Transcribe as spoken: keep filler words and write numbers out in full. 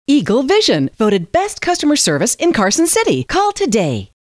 Eagle Vision, voted best customer service in Carson City. Call today.